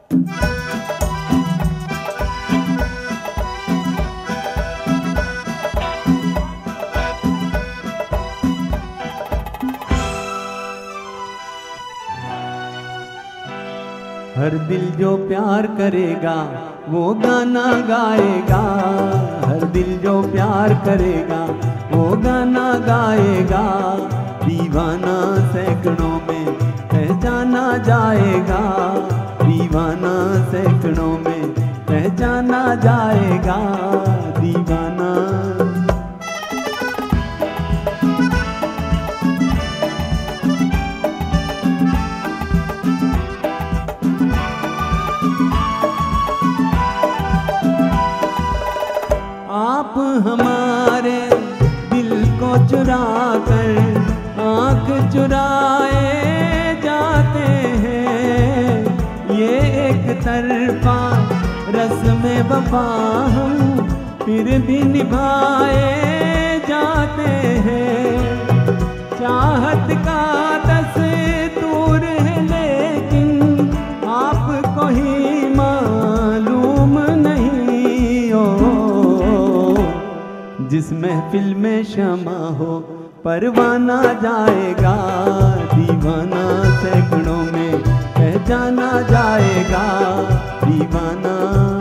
हर दिल जो प्यार करेगा वो गाना गाएगा, हर दिल जो प्यार करेगा वो गाना गाएगा। दीवाना सैकड़ों में पहचाना जाएगा, दीवाना सैकड़ों में पहचाना जाएगा। दीवाना आप हमारे दिल को चुरा कर आँख चुराए जाते हैं। ये एक तरफा रस्म वफा हम फिर भी निभाए जाते हैं। चाहत का दस्तूर है लेकिन आपको ही मालूम नहीं हो। जिस महफिल में शमा हो परवाना जाएगा, दीवाना सैकड़ों में पहचाना जाएगा। दीवाना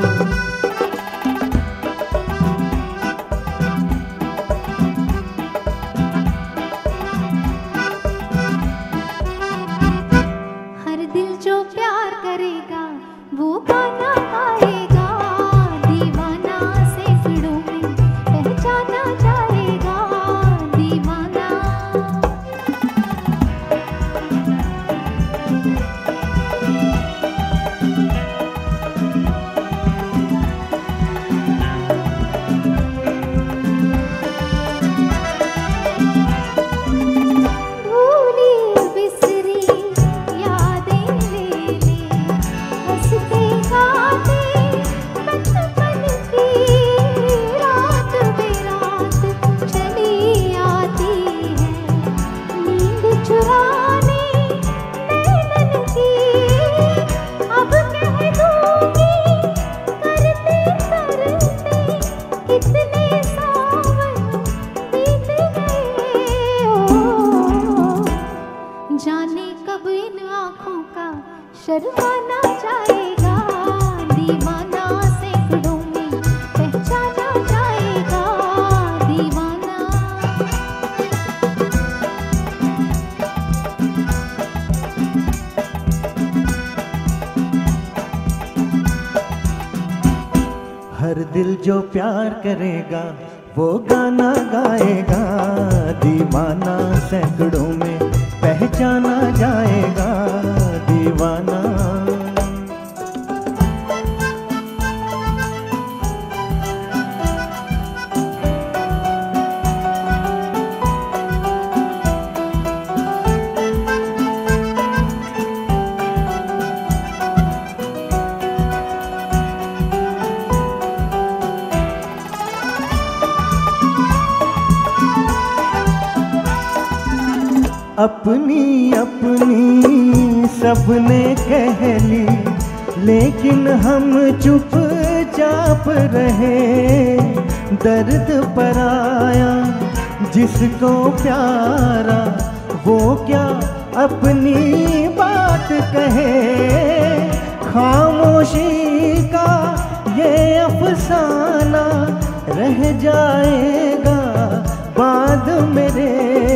हर दिल जो प्यार करेगा वो गाना गाएगा, दीवाना सैकड़ों में पहचाना जाएगा। दीवाना भूली बिसरी यादें ले ले, हंसते गाते बचपन की रात बेरात चली आती है। नींद चुराने नैनन की अब कह दूंगी, करते करते कितने सावन बीत गए हो। जाने कब इन आँखों का शर्माना जाएगा, दीवाना सैकड़ों में पहचाना जाएगा। दीवाना हर दिल जो प्यार करेगा वो गाना गाएगा, दीवाना सैकड़ों में पहचाना जाएगा। दीवाना अपनी अपनी सबने कह ली, लेकिन हम चुपचाप रहे। दर्द पराया जिसको प्यारा वो क्या अपनी बात कहे। खामोशी का ये अफसाना रह जाएगा बाद मेरे।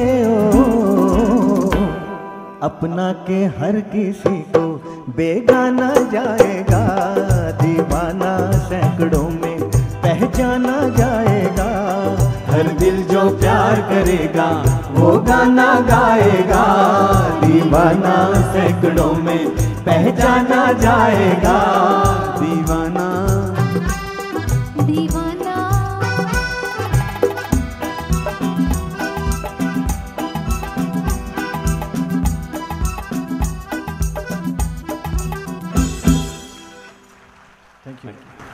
अपना के हर किसी को बेगाना जाएगा, दीवाना सैकड़ों में पहचाना जाएगा। हर दिल जो प्यार करेगा वो गाना गाएगा, दीवाना सैकड़ों में पहचाना जाएगा। दीवाना दीवाना थैंक यू।